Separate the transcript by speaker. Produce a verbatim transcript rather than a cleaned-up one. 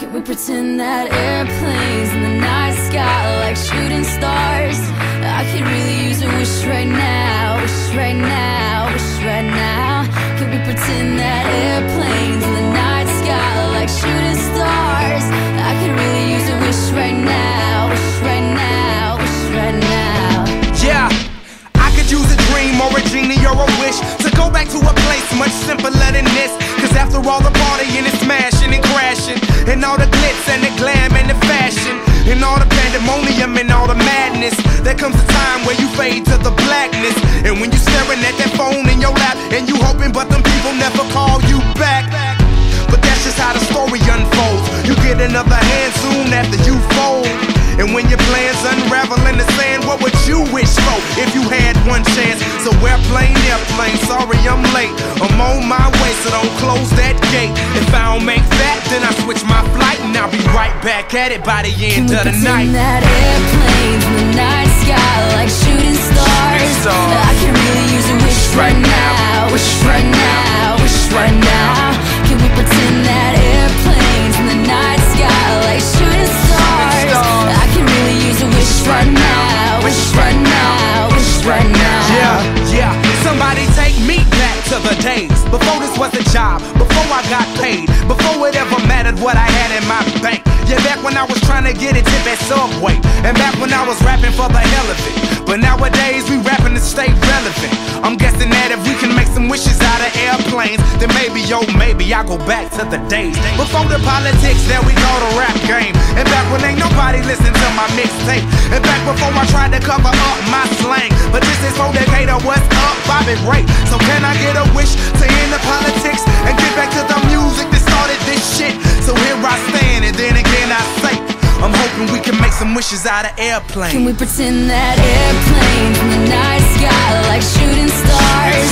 Speaker 1: Can we pretend that airplanes in the night sky like shooting stars? I could really use a wish right now, wish right now, wish right now. Can we pretend that airplanes in the night sky like shooting stars? I could really use a wish right now, wish right now, wish right now.
Speaker 2: Yeah, I could use a dream or a genie or a wish to go back to a place much simpler than this. Cause after all the partying and smashing and crashing, and all the glitz and the glam and the fashion, and all the pandemonium and all the madness, there comes a time where you fade to the blackness. And when you're staring at that phone in your lap, and you hoping but them people never call you back. But that's just how the story unfolds. You get another hand soon after you fold. And when your plans unravel in the sand, what would you wish for if you had one chance? So airplane, airplane, sorry I'm late. I'm on my way, so don't close that gate. If I don't make that, then I switch my flight, and I'll be right back at it by the end of the night.
Speaker 1: Can we pretend that airplanes in the night sky like shooting stars? I can really use a wish right now, wish right now, wish right now. Can we pretend that airplanes in the night sky like shooting stars? I can really use a wish right now, wish right now, wish right now.
Speaker 2: Yeah, yeah, somebody take me back to the days before this was a job, before I got paid, before it ever mattered what I had in my bank. Yeah, back when I was trying to get a tip at Subway, and back when I was rapping for the hell of it. But nowadays we rapping to stay relevant. I'm guessing that if we can make some wishes out of airplanes, then maybe, yo, maybe I'll go back to the days before the politics that we call the rap game. And back when ain't nobody listen to my mixtape. And back before I tried to cover up my slang. But this is for Decatur, what's up, Bobby Ray? So can I get a wish to end the politics and get back to the music that started this shit? So here I stand, and then again I say, I'm hoping we can make some wishes out of airplanes.
Speaker 1: Can we pretend that airplanes in the night sky like shooting stars?